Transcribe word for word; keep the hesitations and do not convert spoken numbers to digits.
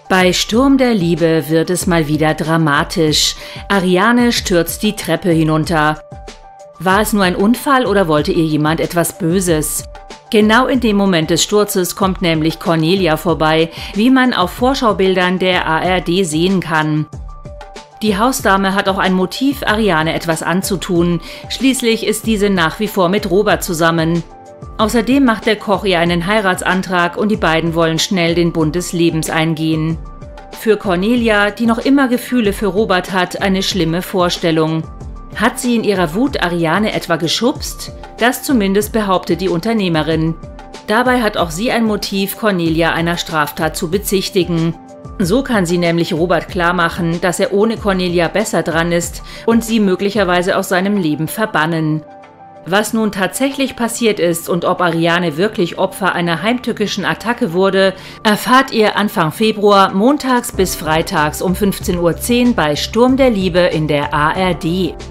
Bei Sturm der Liebe wird es mal wieder dramatisch. Ariane stürzt die Treppe hinunter. War es nur ein Unfall oder wollte ihr jemand etwas Böses? Genau in dem Moment des Sturzes kommt nämlich Cornelia vorbei, wie man auf Vorschaubildern der A R D sehen kann. Die Hausdame hat auch ein Motiv, Ariane etwas anzutun. Schließlich ist diese nach wie vor mit Robert zusammen. Außerdem macht der Koch ihr einen Heiratsantrag und die beiden wollen schnell den Bund des Lebens eingehen. Für Cornelia, die noch immer Gefühle für Robert hat, eine schlimme Vorstellung. Hat sie in ihrer Wut Ariane etwa geschubst? Das zumindest behauptet die Unternehmerin. Dabei hat auch sie ein Motiv, Cornelia einer Straftat zu bezichtigen. So kann sie nämlich Robert klarmachen, dass er ohne Cornelia besser dran ist und sie möglicherweise aus seinem Leben verbannen. Was nun tatsächlich passiert ist und ob Ariane wirklich Opfer einer heimtückischen Attacke wurde, erfahrt ihr Anfang Februar montags bis freitags um fünfzehn Uhr zehn bei Sturm der Liebe in der A R D.